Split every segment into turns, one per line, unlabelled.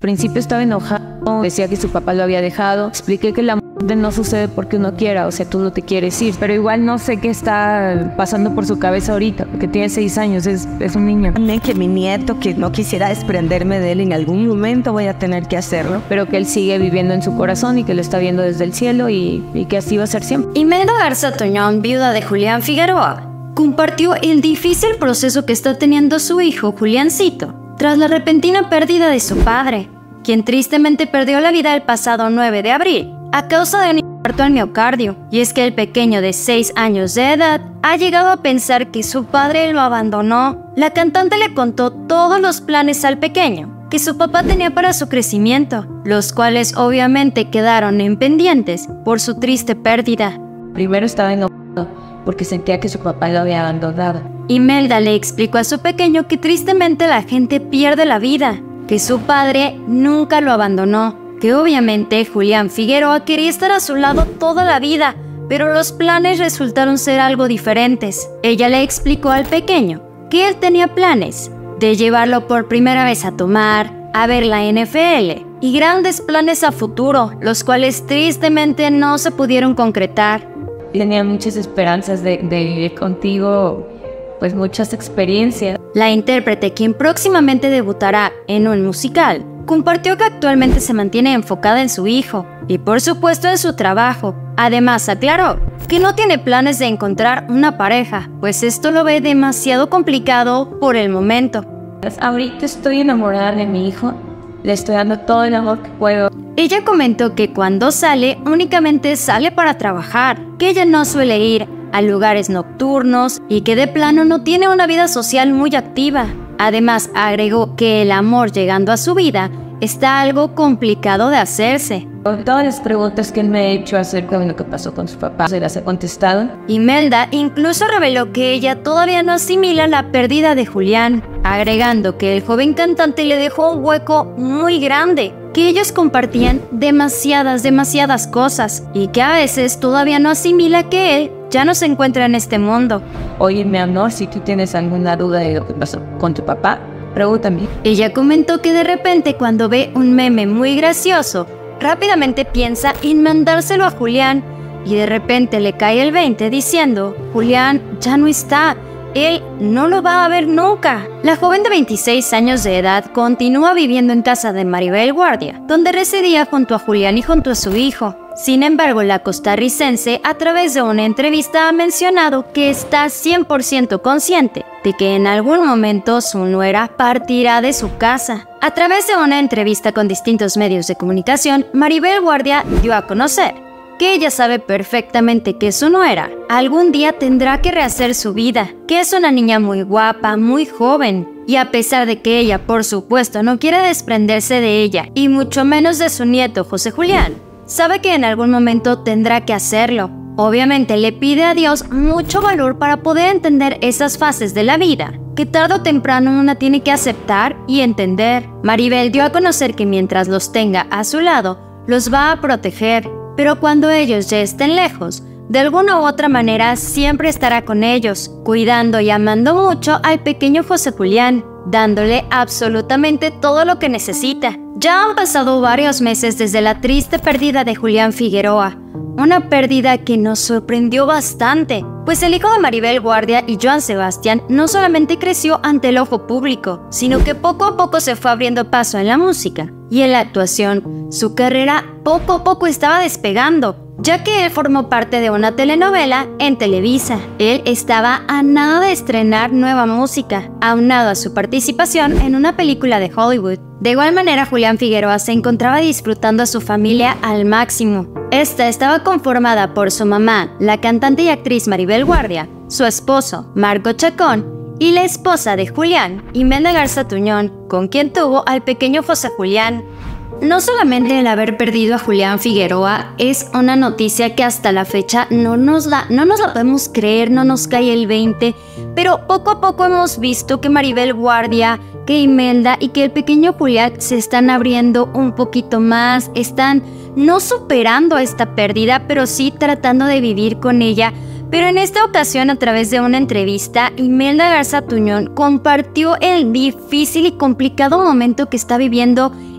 principio estaba enojado, decía que su papá lo había dejado. Expliqué que la muerte no sucede porque uno quiera, o sea, tú no te quieres ir. Pero igual no sé qué está pasando por su cabeza ahorita, porque tiene 6 años, es un niño.
Que mi nieto, que no quisiera desprenderme de él, en algún momento voy a tener que hacerlo.
Pero que él sigue viviendo en su corazón y que lo está viendo desde el cielo y que así va a ser siempre.
Imelda Garza Tuñón, viuda de Julián Figueroa, compartió el difícil proceso que está teniendo su hijo, Juliancito, tras la repentina pérdida de su padre, quien tristemente perdió la vida el pasado 9 de abril a causa de un infarto al miocardio. Y es que el pequeño de 6 años de edad ha llegado a pensar que su padre lo abandonó. La cantante le contó todos los planes al pequeño que su papá tenía para su crecimiento, los cuales obviamente quedaron en pendientes por su triste pérdida.
Primero estaba enojado porque sentía que su papá lo había abandonado.
Imelda le explicó a su pequeño que tristemente la gente pierde la vida, que su padre nunca lo abandonó, que obviamente Julián Figueroa quería estar a su lado toda la vida, pero los planes resultaron ser algo diferentes. Ella le explicó al pequeño que él tenía planes de llevarlo por primera vez a tomar, a ver la NFL y grandes planes a futuro, los cuales tristemente no se pudieron concretar.
Tenía muchas esperanzas de vivir contigo, pues muchas experiencias.
La intérprete, quien próximamente debutará en un musical, compartió que actualmente se mantiene enfocada en su hijo y por supuesto en su trabajo. Además aclaró que no tiene planes de encontrar una pareja, pues esto lo ve demasiado complicado por el momento.
Ahorita estoy enamorada de mi hijo, le estoy dando todo el amor que puedo.
Ella comentó que cuando sale, únicamente sale para trabajar, que ella no suele ir a lugares nocturnos y que de plano no tiene una vida social muy activa. Además, agregó que el amor llegando a su vida está algo complicado de hacerse.
Todas las preguntas que él me ha hecho acerca de lo que pasó con su papá se las he contestado.
Imelda incluso reveló que ella todavía no asimila la pérdida de Julián, agregando que el joven cantante le dejó un hueco muy grande, que ellos compartían demasiadas cosas y que a veces todavía no asimila que él ya no se encuentra en este mundo.
Oye, mi amor, si tú tienes alguna duda de lo que pasó con tu papá, pregúntame.
Ella comentó que de repente cuando ve un meme muy gracioso, rápidamente piensa en mandárselo a Julián y de repente le cae el 20 diciendo, Julián ya no está, él no lo va a ver nunca. La joven de 26 años de edad continúa viviendo en casa de Maribel Guardia, donde residía junto a Julián y junto a su hijo. Sin embargo, la costarricense a través de una entrevista ha mencionado que está 100% consciente de que en algún momento su nuera partirá de su casa. A través de una entrevista con distintos medios de comunicación, Maribel Guardia dio a conocer que ella sabe perfectamente que su nuera algún día tendrá que rehacer su vida, que es una niña muy guapa, muy joven, y a pesar de que ella, por supuesto, no quiere desprenderse de ella, y mucho menos de su nieto José Julián, sabe que en algún momento tendrá que hacerlo. Obviamente le pide a Dios mucho valor para poder entender esas fases de la vida, que tarde o temprano una tiene que aceptar y entender. Maribel dio a conocer que mientras los tenga a su lado, los va a proteger, pero cuando ellos ya estén lejos, de alguna u otra manera siempre estará con ellos, cuidando y amando mucho al pequeño José Julián, dándole absolutamente todo lo que necesita. Ya han pasado varios meses desde la triste pérdida de Julián Figueroa, una pérdida que nos sorprendió bastante, pues el hijo de Maribel Guardia y Joan Sebastián no solamente creció ante el ojo público, sino que poco a poco se fue abriendo paso en la música y en la actuación. Su carrera poco a poco estaba despegando, ya que él formó parte de una telenovela en Televisa. Él estaba a nada de estrenar nueva música, aunado a su participación en una película de Hollywood. De igual manera, Julián Figueroa se encontraba disfrutando a su familia al máximo. Esta estaba conformada por su mamá, la cantante y actriz Maribel Guardia, su esposo, Marco Chacón, y la esposa de Julián, Imelda Garza Tuñón, con quien tuvo al pequeño José Julián. No solamente el haber perdido a Julián Figueroa es una noticia que hasta la fecha no nos la podemos creer, no nos cae el 20, pero poco a poco hemos visto que Maribel Guardia, que Imelda y que el pequeño Julián se están abriendo un poquito más, están no superando esta pérdida, pero sí tratando de vivir con ella. Pero en esta ocasión, a través de una entrevista, Imelda Garza Tuñón compartió el difícil y complicado momento que está viviendo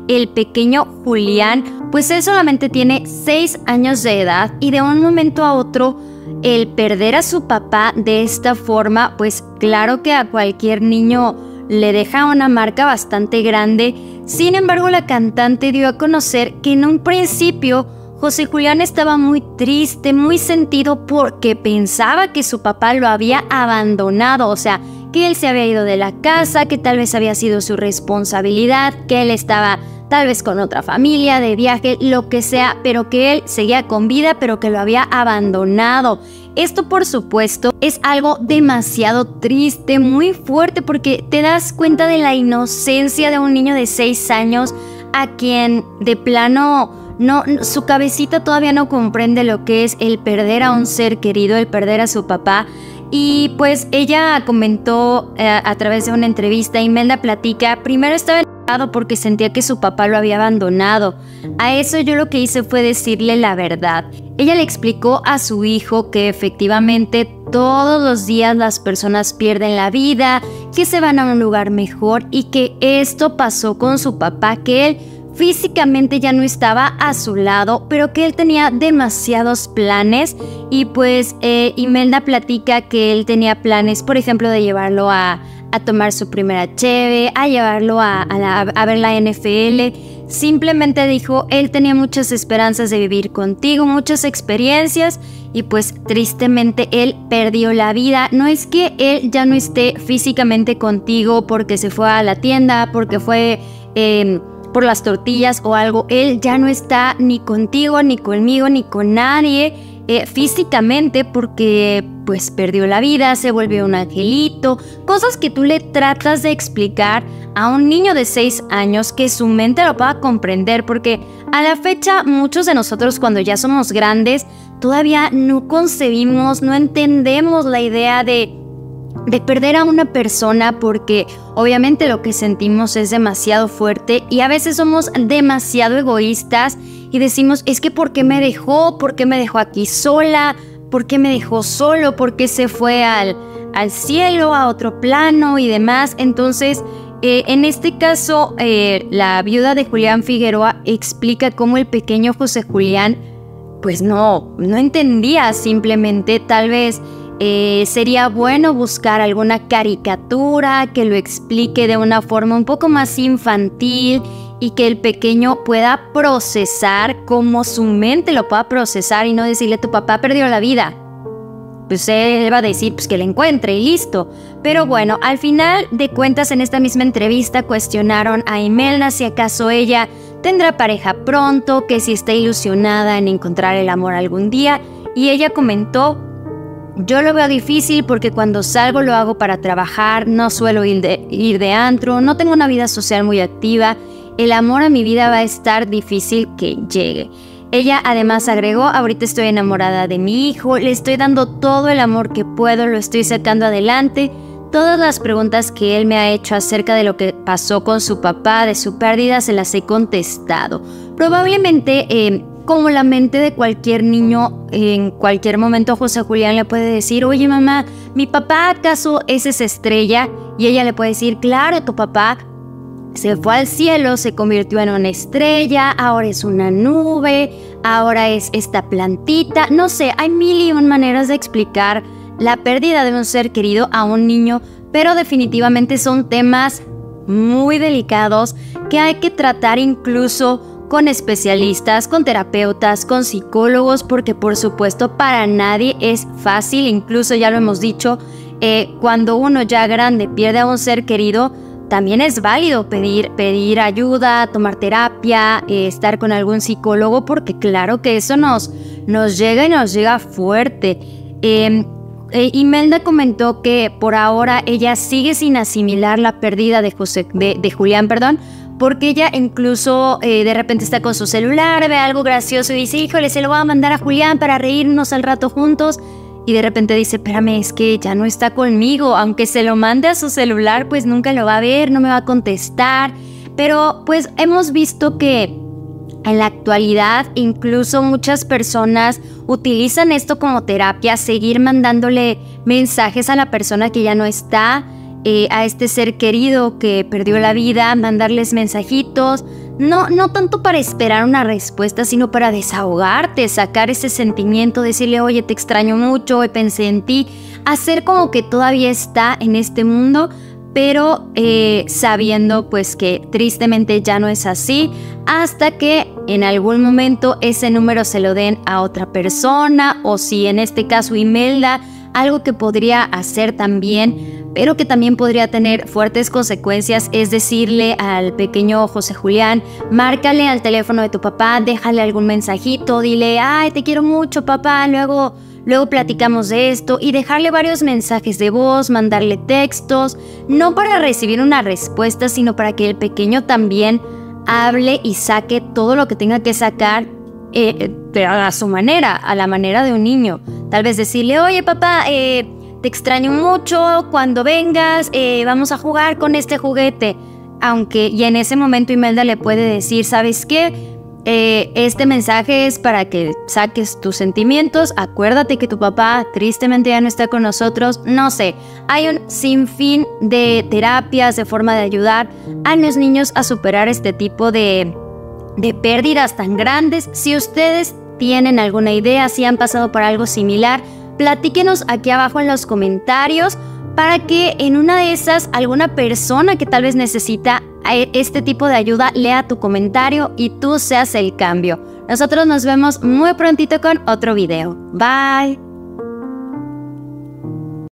el pequeño Julián, pues él solamente tiene 6 años de edad y de un momento a otro el perder a su papá de esta forma, pues claro que a cualquier niño le deja una marca bastante grande. Sin embargo, la cantante dio a conocer que en un principio José Julián estaba muy triste, muy sentido porque pensaba que su papá lo había abandonado, o sea, que él se había ido de la casa, que tal vez había sido su responsabilidad, que él estaba tal vez con otra familia, de viaje, lo que sea, pero que él seguía con vida, pero que lo había abandonado. Esto, por supuesto, es algo demasiado triste, muy fuerte, porque te das cuenta de la inocencia de un niño de 6 años a quien de plano su cabecita todavía no comprende lo que es el perder a un ser querido, el perder a su papá. Y pues ella comentó a través de una entrevista, Imelda platica, primero estaba enojado porque sentía que su papá lo había abandonado. A eso yo lo que hice fue decirle la verdad. Ella le explicó a su hijo que efectivamente todos los días las personas pierden la vida, que se van a un lugar mejor y que esto pasó con su papá, que él físicamente ya no estaba a su lado, pero que él tenía demasiados planes. Y pues Imelda platica que él tenía planes, por ejemplo, de llevarlo a tomar su primera cheve, a llevarlo a ver la NFL. Simplemente dijo, él tenía muchas esperanzas de vivir contigo, muchas experiencias, y pues tristemente él perdió la vida. No es que él ya no esté físicamente contigo porque se fue a la tienda, porque fue por las tortillas o algo, él ya no está ni contigo, ni conmigo, ni con nadie físicamente, porque pues perdió la vida, se volvió un angelito, cosas que tú le tratas de explicar a un niño de 6 años que su mente lo pueda comprender, porque a la fecha muchos de nosotros cuando ya somos grandes todavía no concebimos, no entendemos la idea de perder a una persona, porque obviamente lo que sentimos es demasiado fuerte y a veces somos demasiado egoístas y decimos, es que ¿por qué me dejó? ¿Por qué me dejó aquí sola? ¿Por qué me dejó solo? ¿Por qué se fue al cielo, a otro plano y demás? Entonces, en este caso, la viuda de Julián Figueroa explica cómo el pequeño José Julián pues no entendía, simplemente tal vez sería bueno buscar alguna caricatura que lo explique de una forma un poco más infantil y que el pequeño pueda procesar, como su mente lo pueda procesar, y no decirle tu papá perdió la vida. Pues él va a decir pues que la encuentre y listo. Pero bueno, al final de cuentas en esta misma entrevista cuestionaron a Imelda si acaso ella tendrá pareja pronto, que si está ilusionada en encontrar el amor algún día, y ella comentó: yo lo veo difícil porque cuando salgo lo hago para trabajar, no suelo ir de antro, no tengo una vida social muy activa, el amor a mi vida va a estar difícil que llegue. Ella además agregó, ahorita estoy enamorada de mi hijo, le estoy dando todo el amor que puedo, lo estoy sacando adelante. Todas las preguntas que él me ha hecho acerca de lo que pasó con su papá, de su pérdida, se las he contestado. Probablemente como la mente de cualquier niño, en cualquier momento José Julián le puede decir, oye mamá, ¿mi papá acaso es esa estrella? Y ella le puede decir, claro, tu papá se fue al cielo, se convirtió en una estrella, ahora es una nube, ahora es esta plantita. No sé, hay mil y un maneras de explicar la pérdida de un ser querido a un niño, pero definitivamente son temas muy delicados que hay que tratar incluso con especialistas, con terapeutas, con psicólogos, porque por supuesto para nadie es fácil. Incluso ya lo hemos dicho, cuando uno ya grande pierde a un ser querido, también es válido pedir ayuda, tomar terapia, estar con algún psicólogo, porque claro que eso nos llega y nos llega fuerte. Imelda comentó que por ahora ella sigue sin asimilar la pérdida de Julián, porque ella incluso de repente está con su celular, ve algo gracioso y dice, híjole, se lo voy a mandar a Julián para reírnos al rato juntos. Y de repente dice, espérame, es que ya no está conmigo, aunque se lo mande a su celular, pues nunca lo va a ver, no me va a contestar. Pero pues hemos visto que en la actualidad incluso muchas personas utilizan esto como terapia, seguir mandándole mensajes a la persona que ya no está. a este ser querido que perdió la vida, mandarles mensajitos, no tanto para esperar una respuesta, sino para desahogarte, sacar ese sentimiento, decirle, oye, te extraño mucho, hoy pensé en ti, hacer como que todavía está en este mundo, pero sabiendo pues que tristemente ya no es así, hasta que en algún momento ese número se lo den a otra persona, o si en este caso Imelda, algo que podría hacer también, pero que también podría tener fuertes consecuencias, es decirle al pequeño José Julián, márcale al teléfono de tu papá, déjale algún mensajito, dile, ay, te quiero mucho papá, luego platicamos de esto, y dejarle varios mensajes de voz, mandarle textos, no para recibir una respuesta, sino para que el pequeño también hable y saque todo lo que tenga que sacar a su manera, a la manera de un niño. Tal vez decirle, oye papá, te extraño mucho, cuando vengas vamos a jugar con este juguete. Y en ese momento Imelda le puede decir, ¿sabes qué? Este mensaje es para que saques tus sentimientos, acuérdate que tu papá tristemente ya no está con nosotros, no sé, hay un sinfín de terapias, de forma de ayudar a los niños a superar este tipo de pérdidas tan grandes. Si ustedes tienen alguna idea, si han pasado por algo similar, platíquenos aquí abajo en los comentarios para que en una de esas alguna persona que tal vez necesita este tipo de ayuda lea tu comentario y tú seas el cambio. Nosotros nos vemos muy prontito con otro video. Bye.